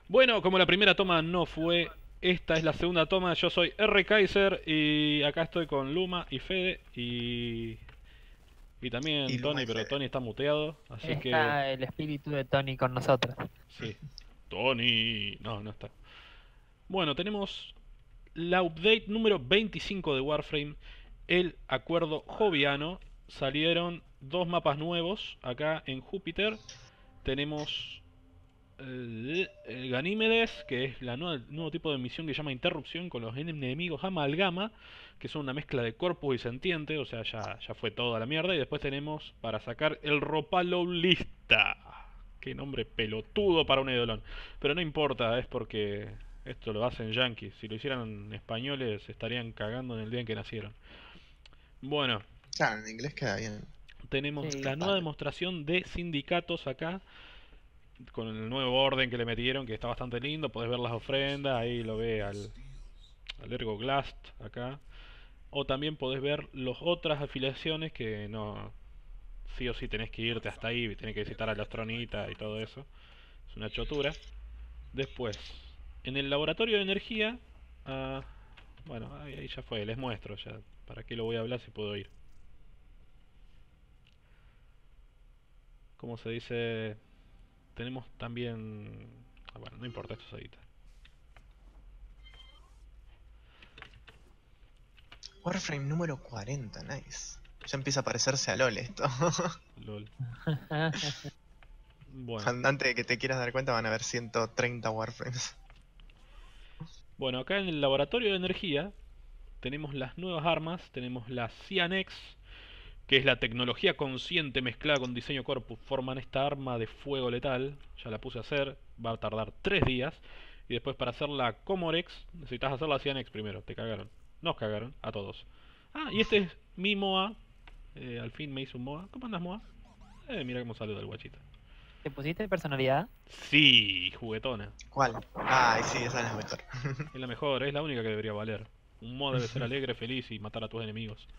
Bueno, como la primera toma no fue, esta es la segunda toma. Yo soy R. Kaiser y acá estoy con Luma y Fede y Y también Luma Tony, y pero Fede. Tony está muteado, así que Está el espíritu de Tony con nosotros. sí. Tony, no, no está. Bueno, tenemos la update número 25 de Warframe, el acuerdo joviano. Salieron dos mapas nuevos acá en Júpiter. Tenemos el Ganímedes, que es el nuevo tipo de misión que se llama Interrupción con los enemigos Amalgama, que son una mezcla de corpus y sentiente, o sea, ya fue toda la mierda. Y después tenemos para sacar el Ropalolista. Qué nombre pelotudo para un eidolon. Pero no importa, es porque esto lo hacen yankees. Si lo hicieran españoles, se estarían cagando en el día en que nacieron. Bueno, Claro, en inglés queda bien. tenemos Sí. la nueva Ropalo. demostración de sindicatos acá con el nuevo orden que le metieron, que está bastante lindo. Podés ver las ofrendas, ahí lo ve al Ergoglast acá. O también podés ver las otras afiliaciones que no, sí o sí tenés que irte hasta ahí, tenés que visitar a la astronita y todo eso. Es una chotura. Después, en el laboratorio de energía, ah, bueno, ahí ya fue, les muestro ya. ¿Para qué lo voy a hablar si puedo ir? Como se dice, tenemos también... bueno, no importa, esto se edita. Warframe número 40, nice. Ya empieza a parecerse a LOL esto. LOL. Bueno. Antes de que te quieras dar cuenta van a haber 130 Warframes. Bueno, acá en el laboratorio de energía tenemos las nuevas armas, tenemos la Cyanex, que es la tecnología consciente mezclada con diseño corpus, forman esta arma de fuego letal, ya la puse a hacer, va a tardar 3 días, y después para hacer la Comorex necesitas hacer la Cyanex primero, te cagaron, nos cagaron a todos. Ah, y este es mi MOA, al fin me hizo un MOA, ¿cómo andas MOA? Mira cómo salió del guachita. ¿Te pusiste personalidad? Sí, juguetona, ¿Cuál? Ay, sí, esa es la mejor. es la mejor, es la única que debería valer. Un MOA debe ser alegre, feliz y matar a tus enemigos.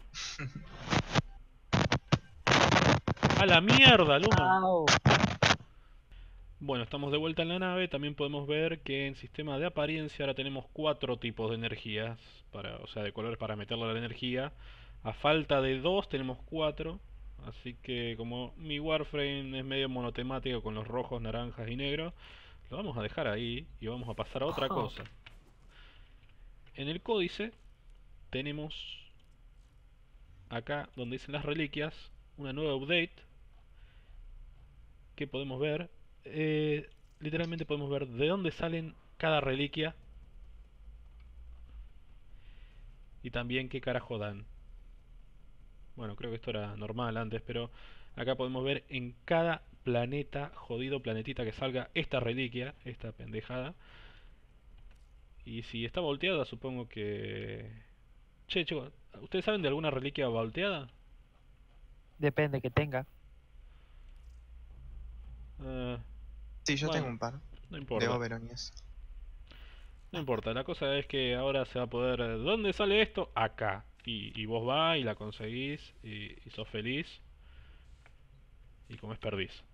¡A la mierda, Luma! ¡Au! Bueno, estamos de vuelta en la nave. También podemos ver que en sistema de apariencia ahora tenemos cuatro tipos de energías, o sea, de colores para meterle a la energía. A falta de dos tenemos cuatro. Así que como mi Warframe es medio monotemático con los rojos, naranjas y negros, lo vamos a dejar ahí y vamos a pasar a otra Ojo. cosa. En el códice tenemos acá donde dicen las reliquias una nueva update que podemos ver. Literalmente podemos ver de dónde salen cada reliquia y también qué carajo dan. Bueno, creo que esto era normal antes, pero acá podemos ver en cada planeta, jodido planetita que salga esta reliquia, esta pendejada. Y si está volteada, supongo que... Che, chicos, ¿ustedes saben de alguna reliquia volteada? Depende que tenga. Eh, Sí, yo tengo bueno, un par no de importa. Oberon y eso. No importa, la cosa es que ahora se va a poder... ¿Dónde sale esto? Acá. Y vos vas y la conseguís y sos feliz y comes perdiz.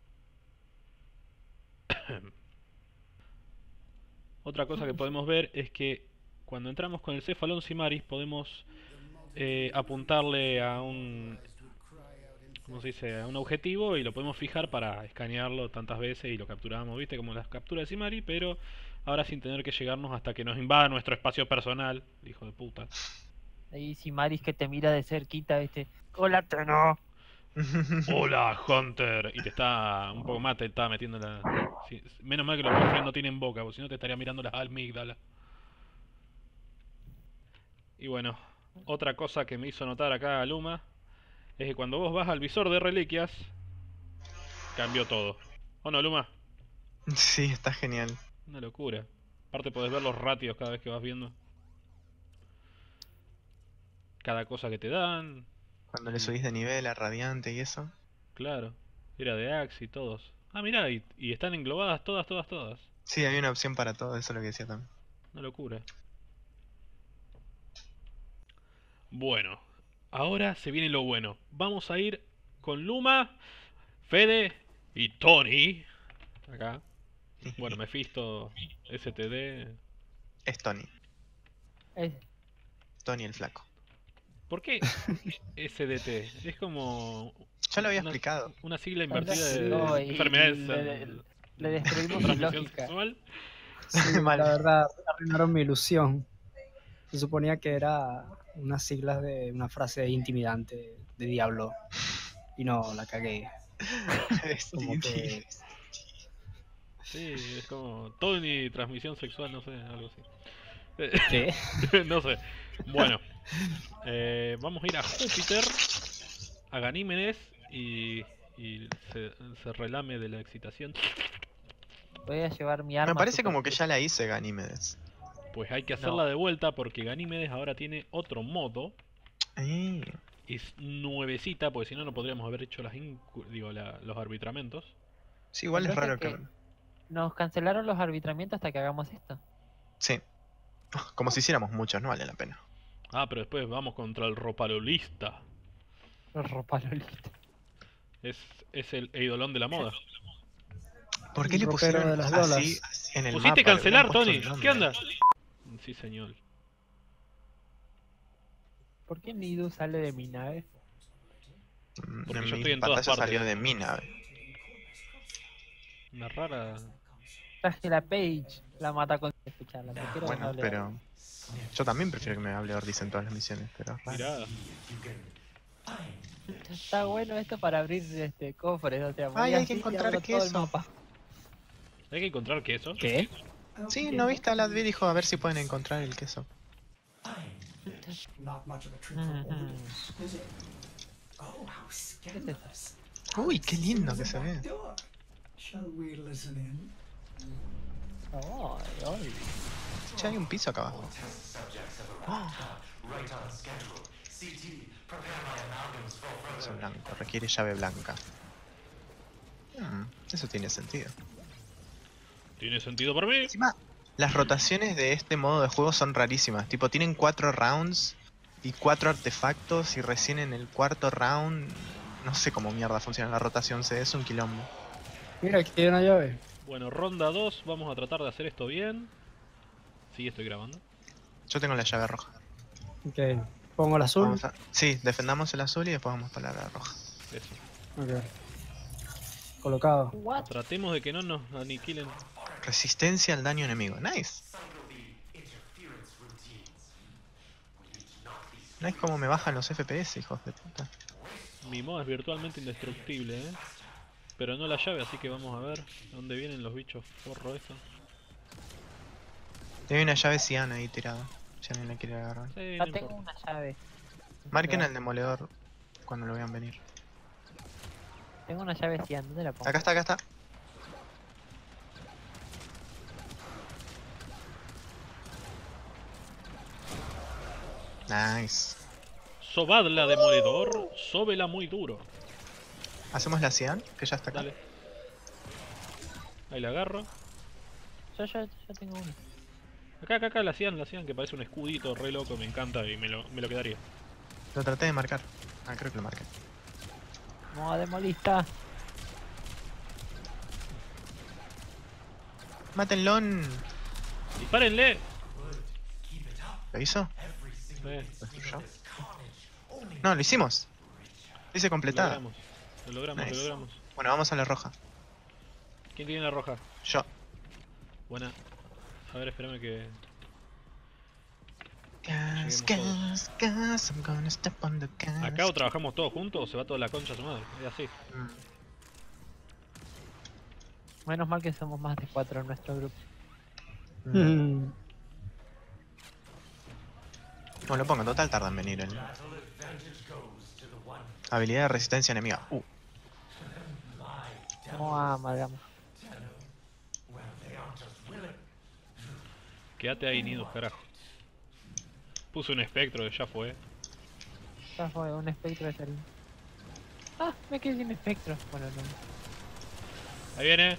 Otra cosa que podemos ver es que cuando entramos con el Cefalón Simaris podemos apuntarle a un... ¿Cómo se dice? A un objetivo y lo podemos fijar para escanearlo tantas veces y lo capturamos, ¿viste? Como las capturas de Simari, pero ahora sin tener que llegarnos hasta que nos invada nuestro espacio personal, hijo de puta. Ahí si Maris que te mira de cerquita, Hola, no. Hola, Hunter. Y te está un poco más, te está metiendo la... sí, menos mal que los Warframe no tienen boca, porque si no te estaría mirando las amígdalas. Y bueno, otra cosa que me hizo notar acá Luma es que cuando vos vas al visor de reliquias, cambió todo. ¿O no, Luma? Sí, está genial. Una locura. Aparte podés ver los ratios cada vez que vas viendo cada cosa que te dan. Cuando le Y subís de nivel a Radiante y eso. claro, era de Axe y todos. Ah, mirá, y están englobadas todas, todas, todas. Sí, había una opción para todo, eso es lo que decía también. Una locura. Bueno, ahora se viene lo bueno. Vamos a ir con Luma, Fede y Tony. Acá. Bueno, Mephisto, STD. Es Tony. Es- Tony el flaco. ¿Por qué SDT? Es como Ya lo había una, explicado. una sigla ¿verdad? invertida No, de y enfermedades le destruimos de mi transmisión lógica. sexual. Sí, Mal. la verdad, arruinaron mi ilusión. Se suponía que era unas siglas de una frase intimidante de Diablo. Y no, la cagué. Como que... Sí, es como Tony, transmisión sexual, no sé, algo así. ¿Qué? No sé. Bueno, vamos a ir a Júpiter, a Ganímedes y se relame de la excitación. Voy a llevar mi arma. Me parece super como que puta. ya la hice, Ganímedes. Pues hay que No. hacerla de vuelta porque Ganímedes ahora tiene otro modo. Eh, Es nuevecita, porque si no, no podríamos haber hecho los arbitramentos. Sí, igual es Entonces, raro ¿qué? que... Nos cancelaron los arbitramientos hasta que hagamos esto. Sí. Como si hiciéramos muchos, no vale la pena. Ah, pero después vamos contra el ropalolista. Los ropalolistas. Es el eidolón de la moda. ¿Por qué El le ropero pusieron de las así bolas. en el Pusiste mapa? Le cancelar, hubieran Tony. puesto un ¿Qué nombre. onda? Sí, señor. ¿Por qué Nidu sale de mi nave? Porque En yo mi estoy en todas pantalla partes. salió de mi nave. Una rara. Traje la Page, la mata con escucharla. Me quiero Bueno, hable. pero... Yo también prefiero que me hable Ordis en todas las misiones, pero... es raro. Mirada. Está bueno esto para abrir cofres, o sea, voy Ay, hay así que y encontrar abro todo el queso. mapa. Hay que encontrar queso. ¿Qué? Sí, ¿no viste? Ladvi dijo a ver si pueden encontrar el queso. Not much of a treat Mhm. for overdose, is it? Oh, how scandalous. Uy, qué lindo que se ve. Door. Shall we listen in? Ay, ay. Che, hay un piso acá abajo. Piso blanco, requiere llave blanca. Eso tiene sentido. ¿Tiene sentido para mí? Encima, las rotaciones de este modo de juego son rarísimas. Tipo, tienen 4 rounds y 4 artefactos y recién en el cuarto round... No sé cómo mierda funciona la rotación, es un quilombo. Mira, aquí hay una llave. Bueno, ronda 2. Vamos a tratar de hacer esto bien. Sí, estoy grabando. Yo tengo la llave roja. Ok. Pongo el azul. Sí, defendamos el azul y después vamos para la roja. Eso. Ok. Colocado. What? Tratemos de que no nos aniquilen. Resistencia al daño enemigo. Nice. Nice como me bajan los FPS, hijos de puta. Mi modo es virtualmente indestructible, pero no la llave, así que vamos a ver dónde vienen los bichos forro eso. Hay una llave cian ahí tirada. Si alguien la quiere agarrar. Sí, Ya no tengo importa. una llave. Marquen al demoledor cuando lo vean venir. Tengo una llave cian, ¿dónde la pongo? Acá está, acá está. Nice. Sobadla demoledor, sóbela muy duro. Hacemos la cian, que ya está acá. Dale. Ahí la agarro. Yo tengo una. Acá, la cian, que parece un escudito re loco, me encanta y me lo quedaría. Lo traté de marcar. Ah, creo que lo marqué. Moda demolista. ¡Mátenlo! ¡Dispárenle! ¿Lo hizo? Eh, ¿Lo destruyó? No, lo hicimos. Lo hice lo completada. logramos. Lo logramos, Nice. lo logramos. Bueno, vamos a la roja. ¿Quién tiene la roja? Yo. Buena. A ver, espérame que... Gas, Lleguemos gas, gas, I'm gonna step on the gas. ¿Acá o trabajamos todos juntos o se va toda la concha a su madre? Es así. Mm. Menos mal que somos más de 4 en nuestro grupo. Mm. No lo pongo, total tarda en venir el... Habilidad de resistencia enemiga. Moda amalgama. Quédate ahí, Nido, carajo. Puse un espectro que ya fue. Ya fue un espectro de salida. Ah, me quedé sin espectro. Bueno, no. Ahí viene.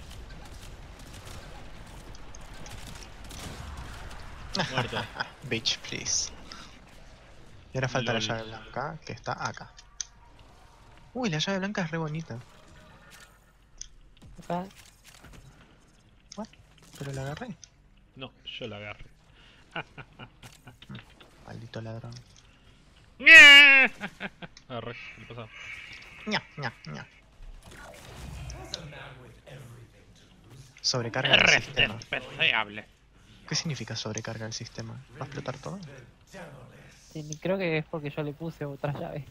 Muerto. Bitch, please. Y ahora falta Lol. la llave blanca, que está acá. Uy, la llave blanca es re bonita. Acá. What? pero la agarré. No, yo la agarré. Maldito ladrón. Agarré, ¿qué pasaba? Ña, ña, ña. Sobrecarga el sistema. Despreciable. ¿Qué significa sobrecarga el sistema? ¿Va a explotar todo? Sí, creo que es porque yo le puse otra llave.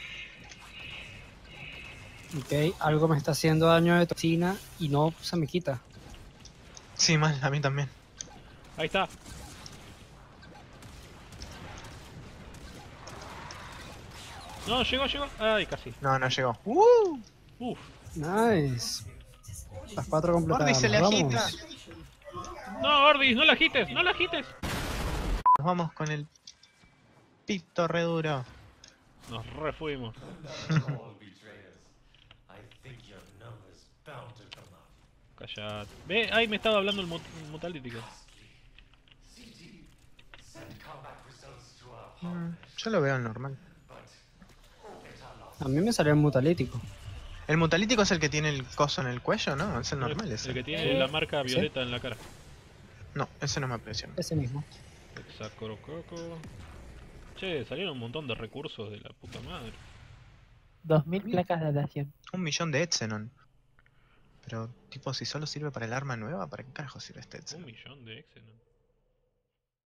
Ok, algo me está haciendo daño de toxina y no se me quita. Sí, mal, a mí también. Ahí está. No, llegó. Ay, casi. No, no llegó. Uf. Nice. Las 4 completadas. Ordi se le nos agita. vamos. No, Ordis, no la agites, no la agites. Nos vamos con el pito re duro. Nos refuimos. Callate. Ve, ahí me estaba hablando el Mutalítico. Yo lo veo normal. A mí me salió el mutalítico. El mutalítico es el que tiene el coso en el cuello, ¿no? Es el normal El ese. que tiene la marca ¿Sí? violeta en la cara. No, ese no me aprecia. Ese mismo. Exacorococo. Che, salieron un montón de recursos de la puta madre. 2000 placas de adación. 1.000.000 de Exenon. Pero, tipo, si solo sirve para el arma nueva, ¿para qué carajo sirve este Un Exenon? millón de Exenon.